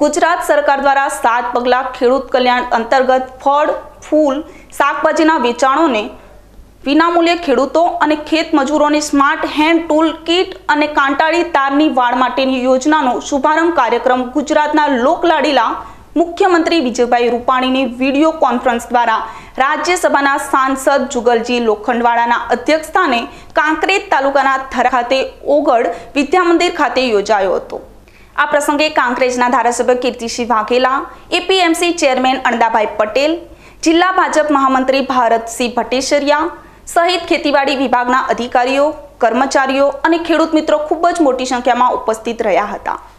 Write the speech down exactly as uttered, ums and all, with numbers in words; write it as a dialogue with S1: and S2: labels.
S1: गुजरात सरकार द्वारा सात पगला खेडूत कल्याण अंतर्गत फळ फूल शाकभाजीना वेचाणोने विनामूल्य खेडूतो अने खेत मजूरोने स्मार्ट हेन्ड टूल किट अने कांटाळी तारनी वाड़ माटेनी योजनानो शुभारंभ कार्यक्रम गुजरातना लोकलाडीला मुख्यमंत्री विजयभाई रूपाणीनी विडियो कॉन्फ्ररन्स द्वारा राज्यसभाना सांसद जुगलजी लोखंडवाड़ाना अध्यक्षस्थाने कांकरेज तालुकाना थरा खाते ओगड़ विद्यामंदिर खाते योजायो हतो। आ प्रसंगे कांकरेजना धारासभ्य कीर्तिसिंह वाघेला, एपीएमसी चेरमेन अणदाभाई पटेल, जिल्ला भाजप महामंत्री भारतसिंह भट्टेसरिया सहित खेतीवाड़ी विभागना अधिकारीओ, कर्मचारीओ अने खेडूत मित्रों खूब ज मोटी संख्या में उपस्थित रह्या हता।